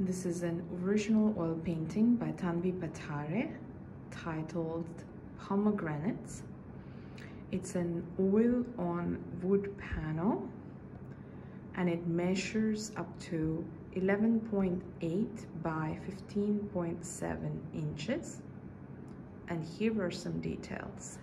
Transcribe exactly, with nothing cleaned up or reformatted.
This is an original oil painting by Tanvi Pathare titled Pomegranates. It's an oil on wood panel and it measures up to eleven point eight by fifteen point seven inches. And here are some details.